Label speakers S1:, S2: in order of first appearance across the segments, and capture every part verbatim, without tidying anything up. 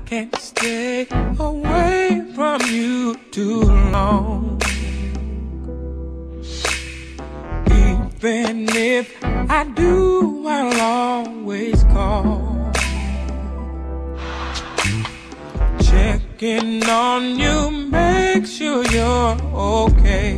S1: can't stay away from you too long. Even if I do, I'll always call, checking on you, make sure you're okay.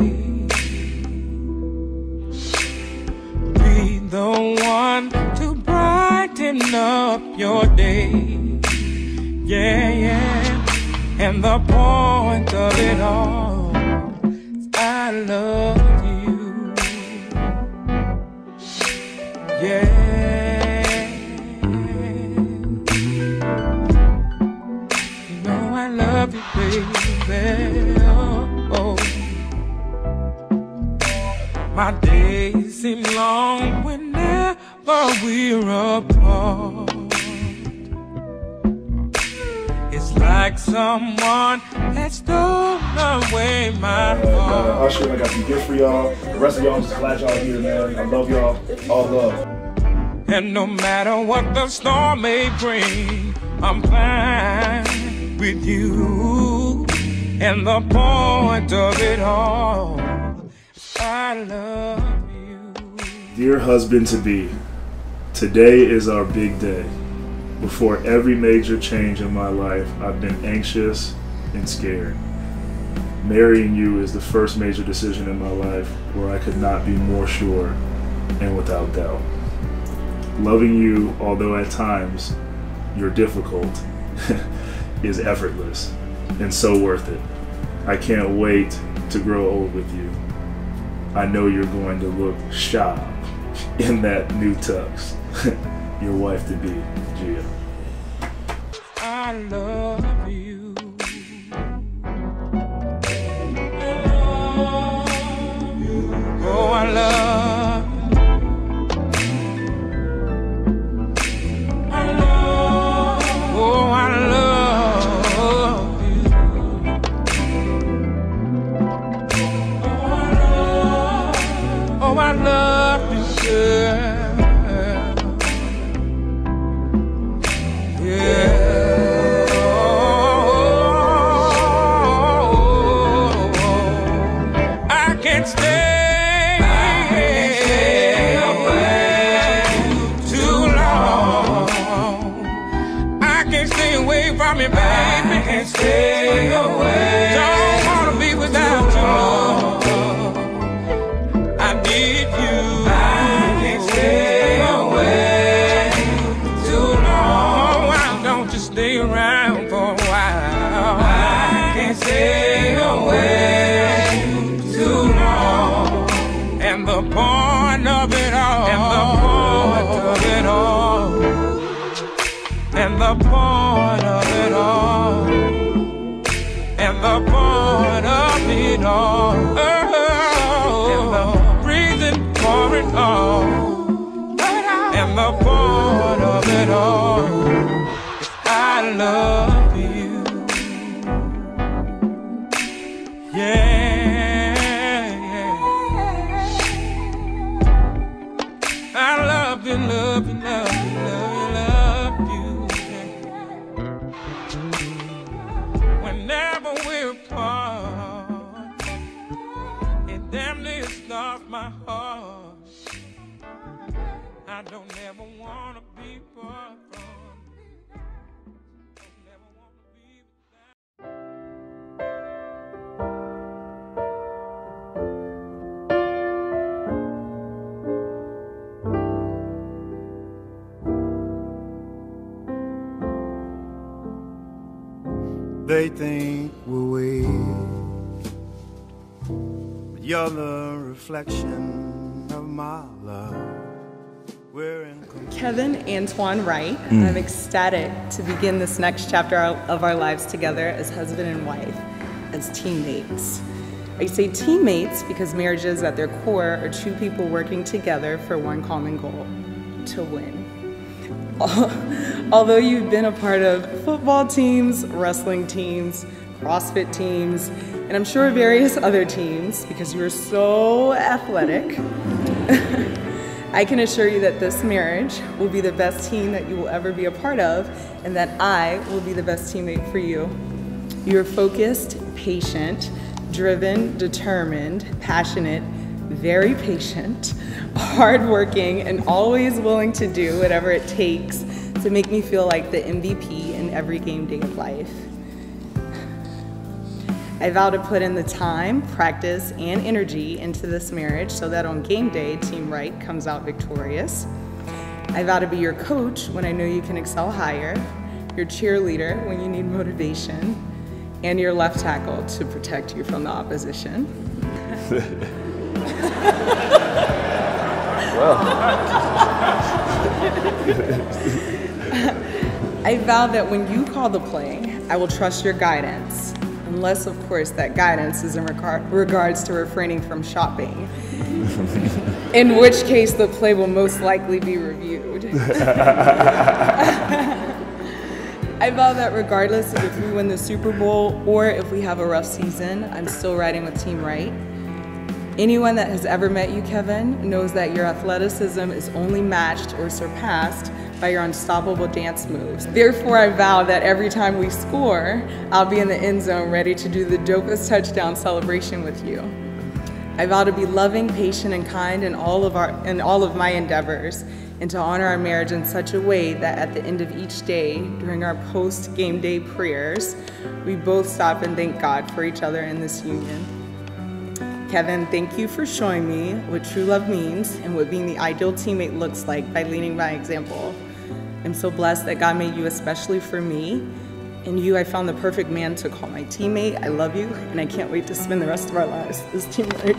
S1: Be the one to brighten up your day. Yeah, yeah. And the point of it all is I love you. Yeah. You know I love you, baby. Oh, oh. My days seem long whenever we're apart. It's like someone has stolen away my heart.
S2: Uh, Usher, I got some gifts for y'all. The rest of y'all, I'm just glad y'all here, man. I love y'all. All love.
S1: And no matter what the storm may bring, I'm fine with you. And the point of it all, I love you.
S2: Dear husband-to-be, today is our big day. Before every major change in my life, I've been anxious and scared. Marrying you is the first major decision in my life where I could not be more sure and without doubt. Loving you, although at times you're difficult, is effortless and so worth it. I can't wait to grow old with you. I know you're going to look sharp in that new tux. Your wife-to-be, Gia.
S1: I love you. Oh, I love you. I love you. Oh, I love you. Oh, I love you, girl. Me, baby, can't stay away. Don't wanna be without you, Lord. I need you. I can't stay away too long. Why don't you stay around for a while? I can't stay away too long. And the point of it all, and the point of it all, and the point of it all, and the point of it all, oh, and the reason for it all, and the point of it all is I love you. Yeah, yeah. I love you, love you, love you, love you, love you. Whenever we're apart, it damn near stops my heart. I don't ever wanna be far from, don't ever wanna be
S3: They think we're weak, but you're the reflection of my love. We're in
S4: Kevin Antoine Wright. Mm. I'm ecstatic to begin this next chapter of our lives together as husband and wife, as teammates. I say teammates because marriages at their core are two people working together for one common goal, to win. Although you've been a part of football teams, wrestling teams, CrossFit teams, and I'm sure various other teams because you are so athletic, I can assure you that this marriage will be the best team that you will ever be a part of, and that I will be the best teammate for you. You're focused, patient, driven, determined, passionate, very patient, hardworking, and always willing to do whatever it takes to make me feel like the M V P in every game day of life. I vow to put in the time, practice, and energy into this marriage so that on game day, Team Right comes out victorious. I vow to be your coach when I know you can excel higher, your cheerleader when you need motivation, and your left tackle to protect you from the opposition. I vow that when you call the play, I will trust your guidance, unless, of course, that guidance is in regard, regards to refraining from shopping, in which case the play will most likely be reviewed. I vow that regardless of if we win the Super Bowl or if we have a rough season, I'm still riding with Team Right. Anyone that has ever met you, Kevin, knows that your athleticism is only matched or surpassed by your unstoppable dance moves. Therefore, I vow that every time we score, I'll be in the end zone ready to do the dopest touchdown celebration with you. I vow to be loving, patient, and kind in all of our in all of my endeavors, and to honor our marriage in such a way that at the end of each day, during our post-game day prayers, we both stop and thank God for each other in this union. Kevin, thank you for showing me what true love means and what being the ideal teammate looks like by leading by example. I'm so blessed that God made you especially for me. And you, I found the perfect man to call my teammate. I love you, and I can't wait to spend the rest of our lives as Team Right.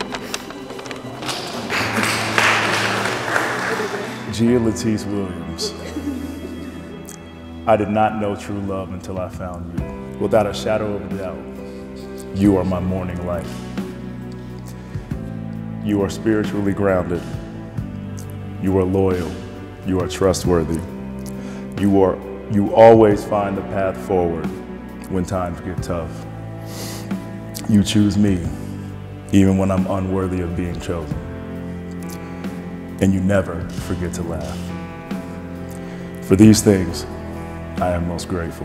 S2: Gia Latisse Williams. I did not know true love until I found you. Without a shadow of a doubt, you are my morning light. You are spiritually grounded. You are loyal. You are trustworthy. You are You always find the path forward when times get tough. You choose me, even when I'm unworthy of being chosen. And you never forget to laugh. For these things, I am most grateful.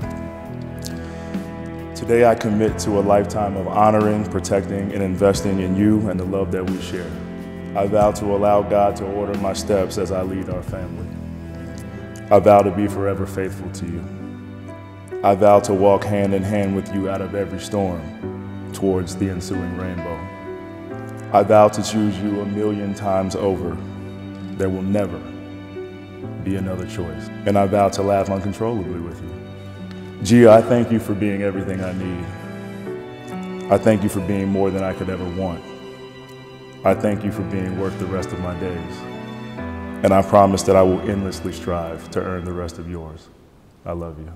S2: Today I commit to a lifetime of honoring, protecting, and investing in you and the love that we share. I vow to allow God to order my steps as I lead our family. I vow to be forever faithful to you. I vow to walk hand in hand with you out of every storm towards the ensuing rainbow. I vow to choose you a million times over. There will never be another choice. And I vow to laugh uncontrollably with you. Gia, I thank you for being everything I need. I thank you for being more than I could ever want. I thank you for being worth the rest of my days. And I promise that I will endlessly strive to earn the rest of yours. I love you.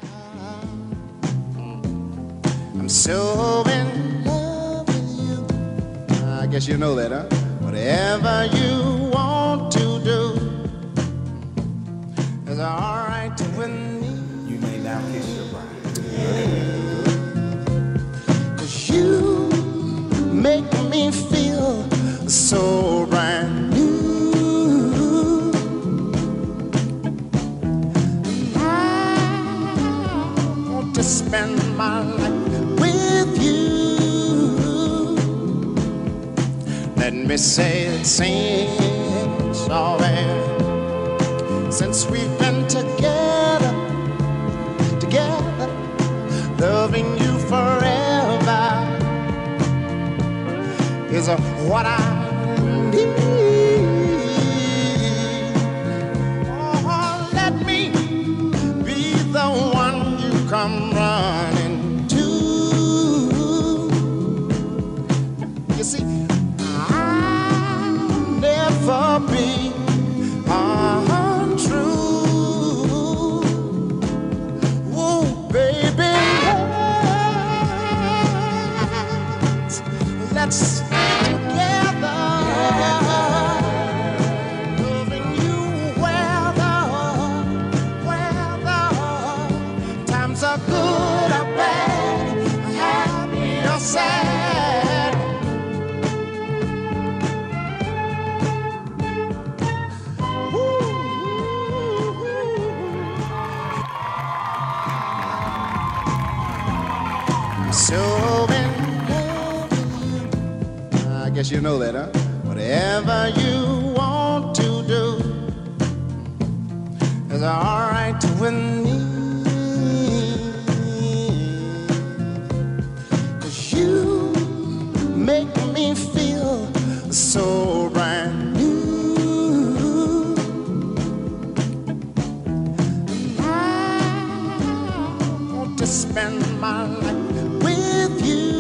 S3: I'm so in love with you. I guess you know that, huh? Whatever you want to do is all right with me.
S5: You may now kiss your bride.
S3: Cause you make me feel so brand new. To spend my life with you. Let me say it seems alright since we've been together, together, loving you forever is what I need. Oh, let me be the one you come running to. You see, I'll never be untrue. Oh, baby, let's, let's stay together, loving you weather, weather. Times are good or bad, happy or sad. so in love with you. I guess you know that, huh? Whatever you want to do is all right with me. 'Cause you make me feel so brand new. I want to spend my life with you.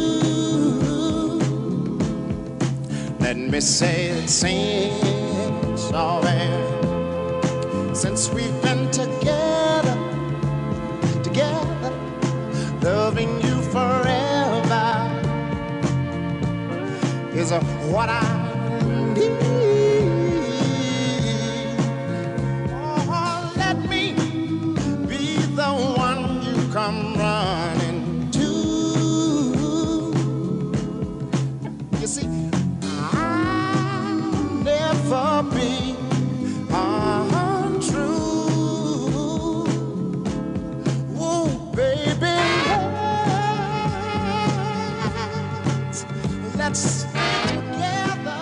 S3: Let me say it seems alright since we've been together, together, loving you forever is what I need. Oh, let me be the one you come running to. You see, never be untrue. Oh, baby, let's, let's together.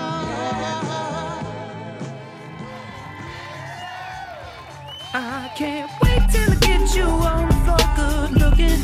S6: I can't wait till I get you on the floor, good looking.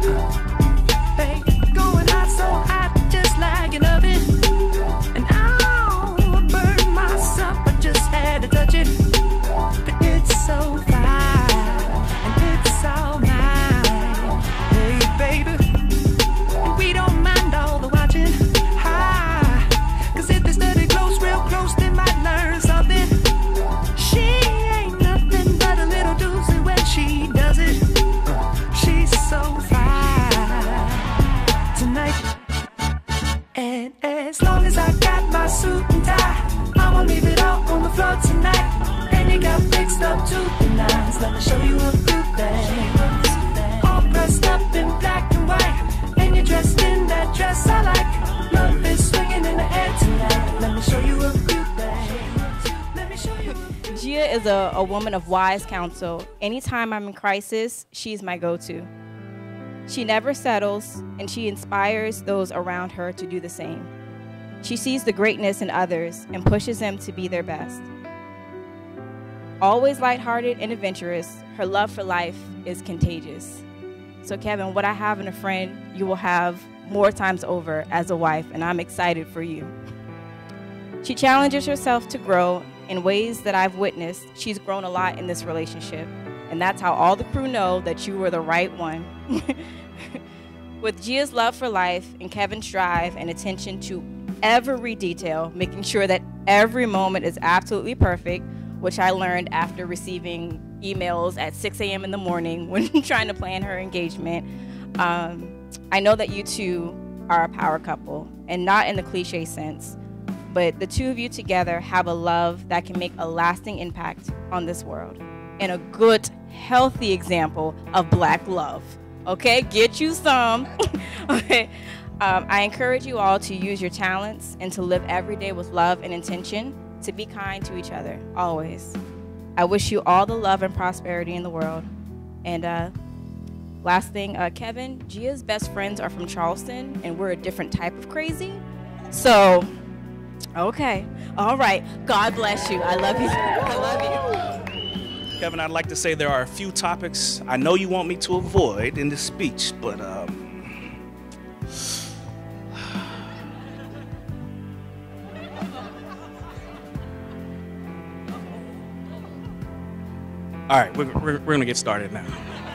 S6: Hey, going hot, so hot, just like an oven. And I'll burn myself, I just had to touch it. But it's so fine, and it's all mine. Hey, baby, we don't mind all the watching. Hi, 'cause if they study close, real close, they might learn something. She ain't nothing but a little doozy when she does it. She's so fine tonight. And as long as I got my suit and tie, I'ma leave it all on the floor tonight. And you got fixed up to the nines. Let me show you a few things. All dressed up in black and white, and you're dressed in that dress I like. Love is swinging in the air tonight. Let me show you a few things. Let me show you.
S7: Gia is a, a woman of wise counsel. Anytime I'm in crisis, she's my go-to. She never settles, and she inspires those around her to do the same. She sees the greatness in others and pushes them to be their best. Always lighthearted and adventurous, her love for life is contagious. So Kevin, what I have in a friend, you will have more times over as a wife, and I'm excited for you. She challenges herself to grow in ways that I've witnessed. She's grown a lot in this relationship, and that's how all the crew know that you were the right one. With Gia's love for life and Kevin's drive and attention to every detail, making sure that every moment is absolutely perfect, which I learned after receiving emails at six A M in the morning when trying to plan her engagement. Um, I know that you two are a power couple, and not in the cliche sense, but the two of you together have a love that can make a lasting impact on this world, and a good, healthy example of black love. Okay, get you some. Okay. Um, I encourage you all to use your talents and to live every day with love and intention, to be kind to each other, always. I wish you all the love and prosperity in the world. And uh, last thing, uh, Kevin, Gia's best friends are from Charleston, and we're a different type of crazy. So, okay, all right. God bless you. I love you. I love you.
S5: Kevin, I'd like to say there are a few topics I know you want me to avoid in this speech, but um, all right, we're, we're, we're gonna get started now.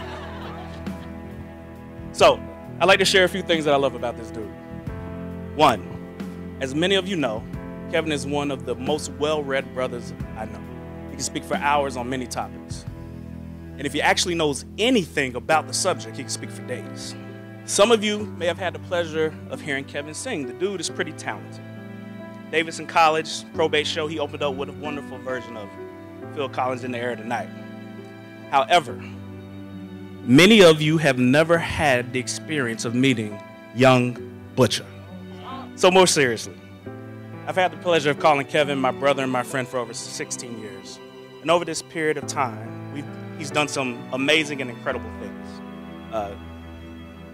S5: So, I'd like to share a few things that I love about this dude. One, as many of you know, Kevin is one of the most well-read brothers I know. He can speak for hours on many topics. And if he actually knows anything about the subject, he can speak for days. Some of you may have had the pleasure of hearing Kevin sing. The dude is pretty talented. Davidson College probate show, he opened up with a wonderful version of Phil Collins' In the Air Tonight. However, many of you have never had the experience of meeting young Butcher. So more seriously, I've had the pleasure of calling Kevin my brother and my friend for over sixteen years. And over this period of time, we've, he's done some amazing and incredible things. Uh,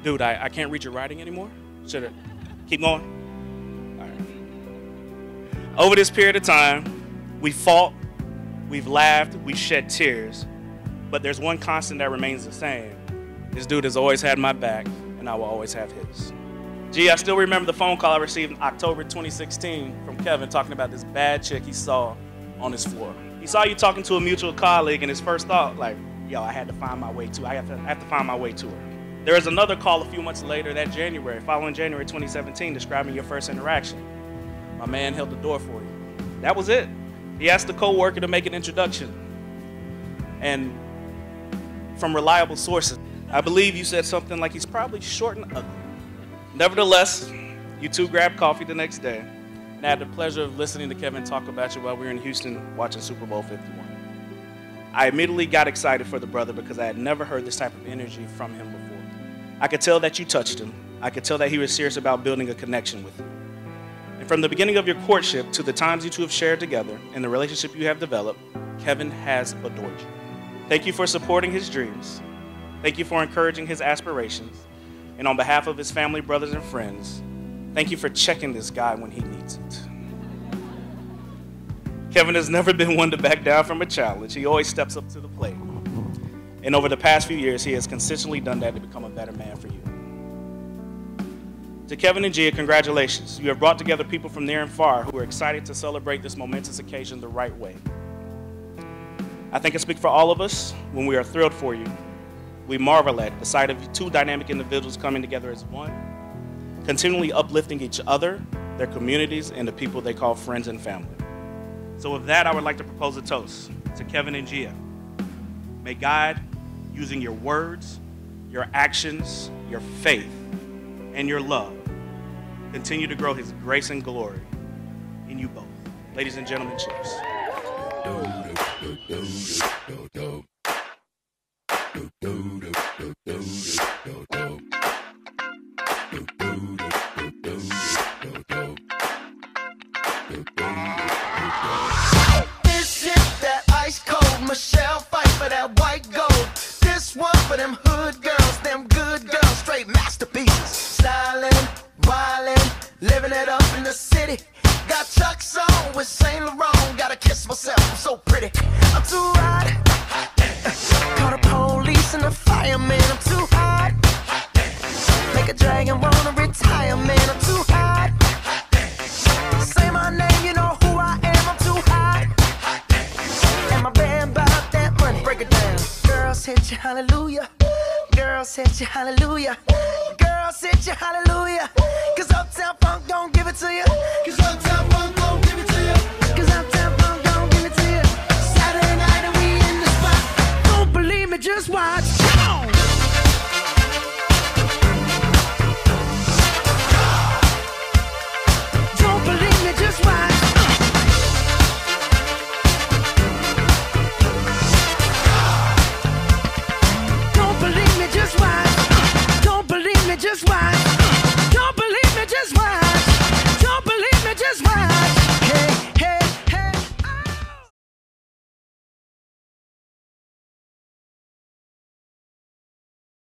S5: dude, I, I can't read your writing anymore. Should I keep going? All right. Over this period of time, we fought, we've laughed, we've shed tears, but there's one constant that remains the same. This dude has always had my back, and I will always have his. Gee, I still remember the phone call I received in October twenty sixteen from Kevin talking about this bad chick he saw on his floor. He saw you talking to a mutual colleague, and his first thought, like, yo, I had to find my way to, I have to, I have to find my way to her. There was another call a few months later that January, following January twenty seventeen, describing your first interaction. My man held the door for you. That was it. He asked a co-worker to make an introduction. And from reliable sources, I believe you said something like he's probably short and ugly. Nevertheless, you two grabbed coffee the next day, and I had the pleasure of listening to Kevin talk about you while we were in Houston watching Super Bowl fifty-one. I immediately got excited for the brother because I had never heard this type of energy from him before. I could tell that you touched him. I could tell that he was serious about building a connection with you. And from the beginning of your courtship to the times you two have shared together and the relationship you have developed, Kevin has adored you. Thank you for supporting his dreams. Thank you for encouraging his aspirations. And on behalf of his family, brothers, and friends, thank you for checking this guy when he needs it. Kevin has never been one to back down from a challenge. He always steps up to the plate. And over the past few years, he has consistently done that to become a better man for you. To Kevin and Gia, congratulations. You have brought together people from near and far who are excited to celebrate this momentous occasion the right way. I think I speak for all of us when we are thrilled for you. We marvel at the sight of two dynamic individuals coming together as one, continually uplifting each other, their communities, and the people they call friends and family. So with that, I would like to propose a toast to Kevin and Gia. May God, using your words, your actions, your faith, and your love, continue to grow his grace and glory in you both. Ladies and gentlemen, cheers.
S6: This shit that ice cold, Michelle fight for that white gold. This one for them hood girls, them good girls, straight masterpieces. Styling, wildin', living it up in the city. Got Chuck's on with Saint Laurent. Gotta kiss myself, I'm so pretty. I'm too hot. Call the police and the fireman. I'm too hot. Make a dragon wanna retire, man. I'm too hot. Say my name, you know who I am. I'm too hot. And my band bought that money. Break it down. Girls hit you, hallelujah. Girls hit you, hallelujah. Girls hit you, hallelujah. Cause Uptown Funk don't give it to you. Cause Uptown Funk don't